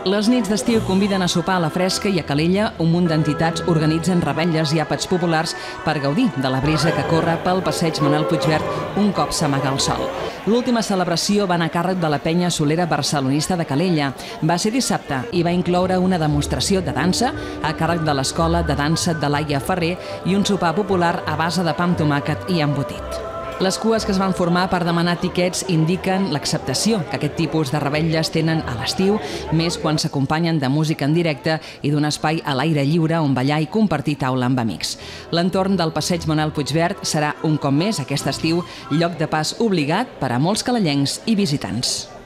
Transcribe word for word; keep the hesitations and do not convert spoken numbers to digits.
Les nits d'estiu conviden a sopar a la fresca i a Calella un munt d'entitats organitzen revetlles i àpats populars per gaudir de la brisa que corre pel passeig Manuel Puigverd un cop s'amaga el sol. L'última celebració va anar a càrrec de la penya solera barcelonista de Calella. Va ser dissabte i va incloure una demostració de dansa a càrrec de l'Escola de Dansa de Laia Ferrer i un sopar popular a base de pa amb tomàquet i embotit. Les cues que es van formar per demanar tiquets indiquen l'acceptació que aquest tipus de revetlles tenen a l'estiu, més quan s'acompanyen de música en directe i d'un espai a l'aire lliure on ballar i compartir taula amb amics. L'entorn del passeig Manuel Puigverd serà un cop més aquest estiu lloc de pas obligat per a molts calellencs i visitants.